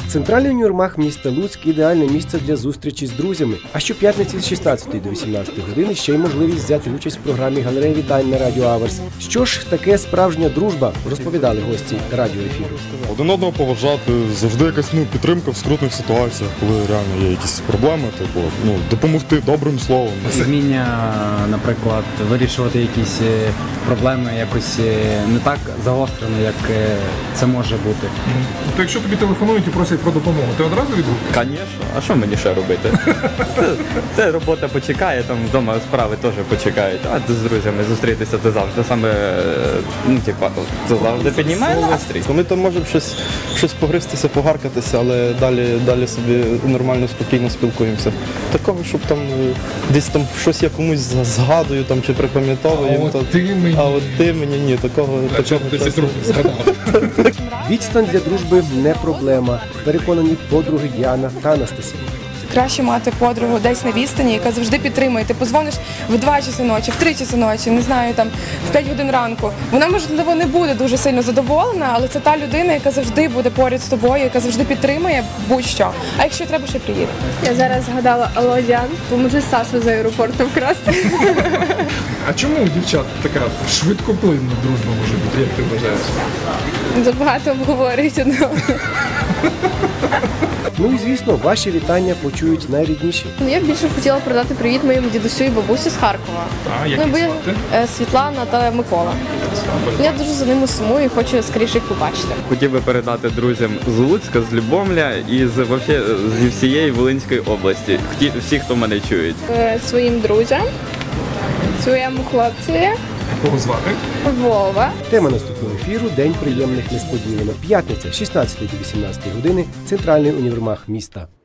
Центральний універмаг міста Луцьк – ідеальне місце для зустрічі з друзів. А щоп'ятниці з 16 до 18 години ще й можливість взяти участь в програмі «Галерея вітань» на Радіо Аверс. Що ж таке справжня дружба, розповідали гості радіоефіру. Один одного поважати, завжди якась підтримка в скрутних ситуаціях, коли реально є якісь проблеми, допомогти добрим словом. Вміння, наприклад, вирішувати якісь проблеми якось не так загострено, як це може бути. То якщо тобі телефонують і просять про допомогу, ти одразу відгукуєш? Звісно. А що мені ще робити? Це робота почекає, там вдома справи теж почекають. А з друзями зустрітися це завжди саме, це завжди піднімає настрій. Ми там можемо щось погристися, погаркатися, але далі собі нормально, спокійно спілкуємося. Такого, щоб там десь там щось я комусь згадую там, чи припам'ятовую. А от ти мені ні, такого. Відстань для дружби не проблема, переконані подруги Діана та Анастасія. Краще мати подругу десь на відстані, яка завжди підтримує. Ти позвониш в 2 часи ночі, в 3 часи ночі, не знаю, там, в 5 годин ранку. Вона, можливо, не буде дуже сильно задоволена, але це та людина, яка завжди буде поряд з тобою, яка завжди підтримує будь-що. А якщо треба, ще приїде. Я зараз згадала: алло, Діан, поможи Сашу з аеропорту вкрасти. А чому у дівчат така швидкоплинна дружба може бути, як ти вважаєш? Забагато обговорюють одного. Ну і, звісно, ваші вітання почують найрідніші. Я б більше хотіла передати привіт моїм дідусю і бабусі з Харкова. А як їх звати? Світлана та Микола. Я дуже за ними сумую і хочу скоріше їх побачити. Хотів би передати друзям з Луцька, з Любомля і зі всієї Волинської області. Всі, хто мене чують. Своїм друзям, своєму хлопцеві. Кого звати? Вова. Тема наступного ефіру – День приємних несподіванок. П'ятниця, 16 до 18 години, Центральний універмаг міста.